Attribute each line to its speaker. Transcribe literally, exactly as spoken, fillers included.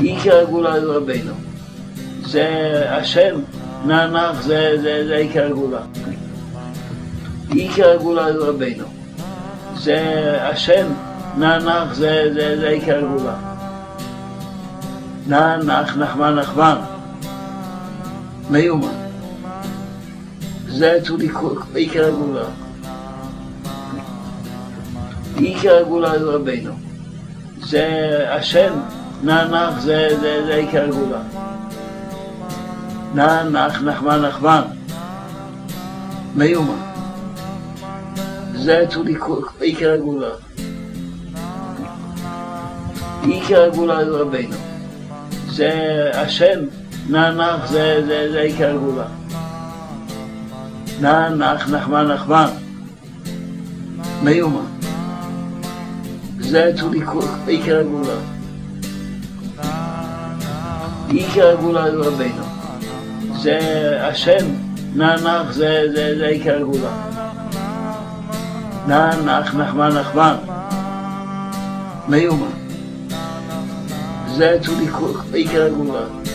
Speaker 1: עיקר הגאולה זה רבינו. זה השם, נענך, זה, זה, זה עיקר הגאולה. עיקר הגאולה זה רבינו. זה השם, נענך, זה, זה, זה עיקר הגאולה. נענך, נחמן, נחמן. מיומן. זה צודיקות, עיקר הגאולה. עיקר הגאולה זה רבינו. זה השם, נענך, זה, זה, זה עיקר הגאולה. נענך, נחמן, נחמן. מיומן. זה צודיקות, עיקר הגאולה. עיקר הגאולה זה רבינו. זה השם, נענך, זה, זה, זה עיקר הגאולה. נענך, נחמן, נחמן. מיומן. זה צודיקות, עיקר הגאולה. עיקר הגאולה זה רבינו. זה השם, נענך, זה, זה, זה עיקר הגאולה. נענך, נחמן, נחמן. מיומן. זה צודיקות, עיקר הגאולה.